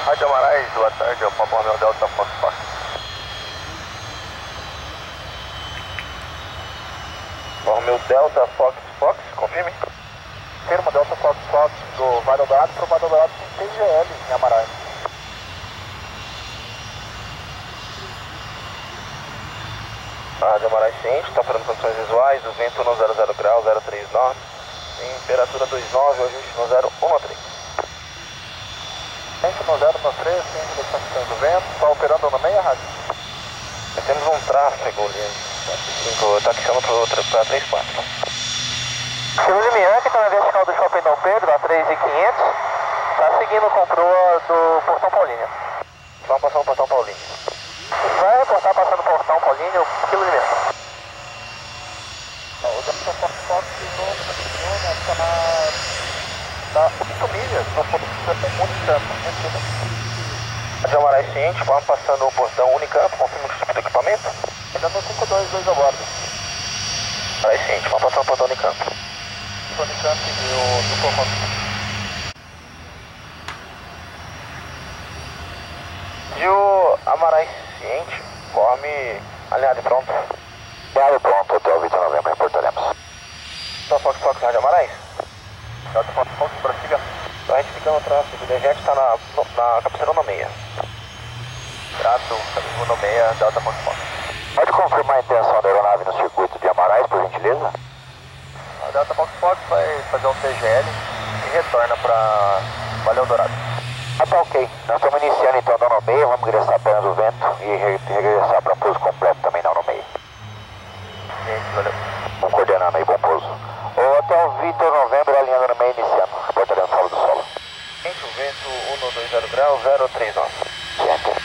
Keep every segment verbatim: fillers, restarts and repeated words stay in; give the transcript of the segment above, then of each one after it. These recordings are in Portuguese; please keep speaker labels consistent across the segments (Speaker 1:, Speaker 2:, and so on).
Speaker 1: Rádio Amarais, boa tarde, é o Papa Romeo Delta Fox Fox. Romeo Delta Fox Fox, confirme.
Speaker 2: Firma Delta Fox Fox do Vale Dourado para o Vale Dourado com T G L em Amarais.
Speaker 1: Rádio Amarais ciente, está operando condições visuais, o vento no zero zero grau, zero três nove, temperatura dois nove, o ajuste no zero um três.
Speaker 2: Vento no zero um três, ciente das condições do vento, está operando no meio, rádio?
Speaker 1: Nós temos um tráfego ali, taxiando para três quatro.
Speaker 2: Segundo Mian, que está na vertical do Shopping Dom Pedro, a três mil e quinhentos, está seguindo com proa do Portão Paulínia.
Speaker 1: Vamos passar o Portão Paulínia.
Speaker 2: Vai reportar passando o Portão Paulínia, o quilo de meta. O Delta Fox Fox está na oito milhas, no Portão Unicamp.
Speaker 1: Rádio Amarais ciente, vamos passando o Portão Unicamp, confirma o tipo de equipamento.
Speaker 2: Ainda no cinco dois dois a bordo.
Speaker 1: Amarais ciente, vamos passando o Portão Unicamp.
Speaker 2: Unicamp e o do comando.
Speaker 1: E o Amarais ciente, forme alinhado e pronto.
Speaker 3: Alinhado e pronto, Hotel Vitor Novembro, reportaremos.
Speaker 1: Delta Fox Fox, Rádio Amarais.
Speaker 2: Delta Fox Fox, Brasília.
Speaker 1: Está retificando o tráfego, o D J está na, na cabeceira no meia.
Speaker 2: Trato, caminho no meia, Delta Fox Fox.
Speaker 3: Pode confirmar a intenção da aeronave no circuito de Amarais, por gentileza?
Speaker 2: A Delta Fox Fox vai fazer um T G L e retorna para Vale Dourado.
Speaker 3: Ah, tá ok. Nós estamos iniciando então não no meio, vamos ingressar apenas o vento e re regressar para um pouso completo também não no meio.
Speaker 2: Gente, valeu.
Speaker 3: Vamos coordenando aí, bom pouso. O Hotel Vitor Novembro alinhando no meio, iniciando. Reportaremos solo do solo.
Speaker 1: Gente, o vento um dois zero grau, zero três nove.
Speaker 3: Certo.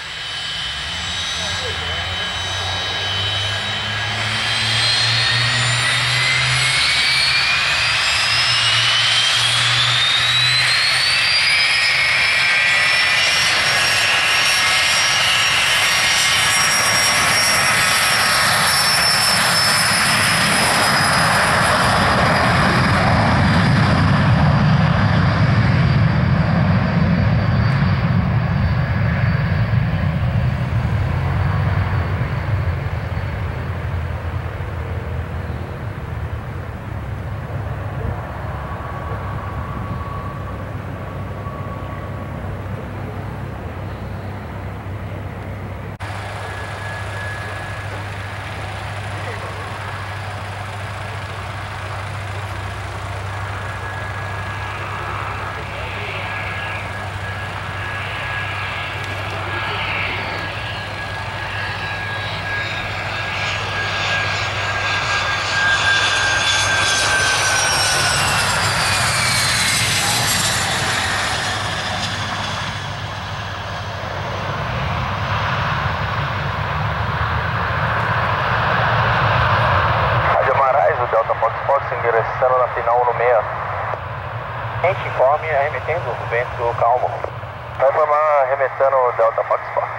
Speaker 1: Ingressando na final no meia. Gente, informe arremetendo, vento calmo. Vai formar arremessando o Delta Fox Fox.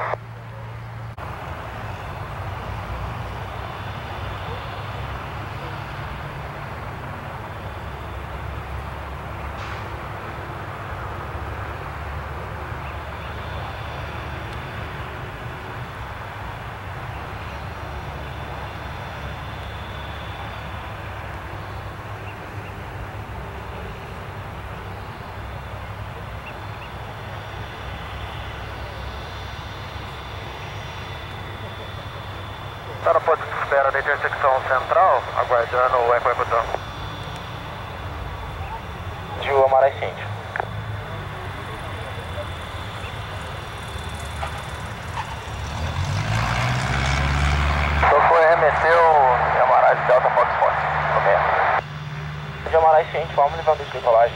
Speaker 2: Está no ponto de espera da intersecção central, aguardando o eco botão.
Speaker 1: De o Amarais ciente.
Speaker 2: Então foi remeteu em Amarais Delta Fox Fox, no meio.
Speaker 1: De Amarais ciente, vamos levando de decolagem.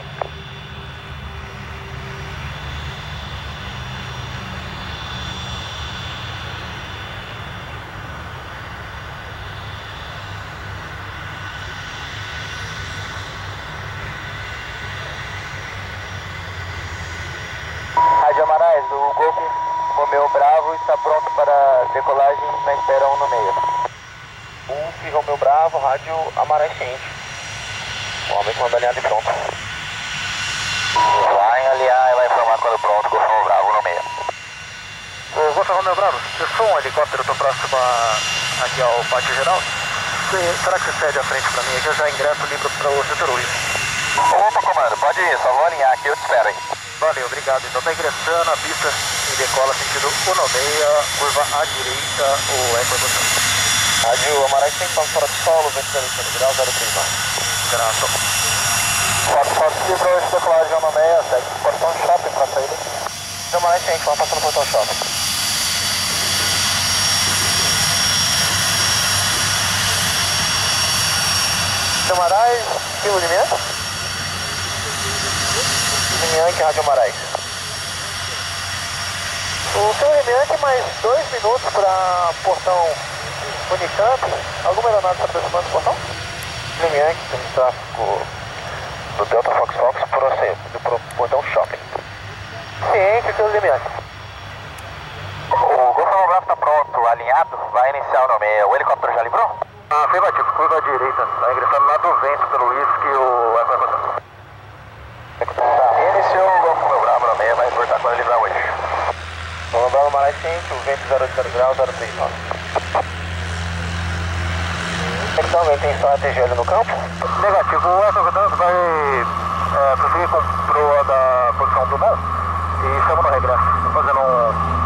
Speaker 2: Rádio Amarais, o Golf Romeo Bravo está pronto para decolagem na espera um no meio.
Speaker 1: Golf Romeo Bravo, rádio Amarais ciente. O homem comanda alinhado e pronto.
Speaker 3: Vai alinhar e vai informar quando pronto, Golf Romeo Bravo no
Speaker 2: Delta Romeo Bravo, eu sou um helicóptero, estou próximo a, aqui ao pátio geral. E, será que você cede a frente para mim? Aqui eu já ingresso livre para o setor Luiz.
Speaker 3: Opa, comando, pode ir, só vou alinhar aqui, eu te espero aí.
Speaker 2: Valeu, obrigado. Então está ingressando a pista e decola sentido Onomeia, curva à direita, o Eco Equação.
Speaker 1: Rádio Amarais cem, vamos fora de solo, vento zero oito grau, zero três nove.
Speaker 2: Graças.
Speaker 3: Foto, foto, livrou esse decolagem de Onomeia, segue portão shopping para saída.
Speaker 1: Rádio Amarais cem, vamos passando no portão shopping.
Speaker 2: Amarais, quilo de meia?
Speaker 1: Limianque, Rádio Amarais.
Speaker 2: O seu Limianque, mais dois minutos para portão Unicamp. Alguma aeronave se aproximando do portão?
Speaker 1: Limianque, temos tráfego do Delta Fox Fox procedido para o portão shopping.
Speaker 2: Ciente, seu Limianque.
Speaker 3: O Golfo Bravo está pronto, alinhado, vai iniciar o Onomeia. O helicóptero já livrou?
Speaker 2: Ah, afirmativo, curva à direita, está ingressando lá do vento pelo whisky o Eco Equação.
Speaker 3: Tá, iniciou o Golfo Bravo Onomeia, vai voltar quando livrar hoje.
Speaker 1: Vamos dar uma mais quente, o vento zero oito grau, zero três nove. Então, alguém tem só a T G L no campo?
Speaker 2: Negativo, o Eco Equação vai é, prosseguir com proa da posição do Mont e estamos no regresso, fazendo um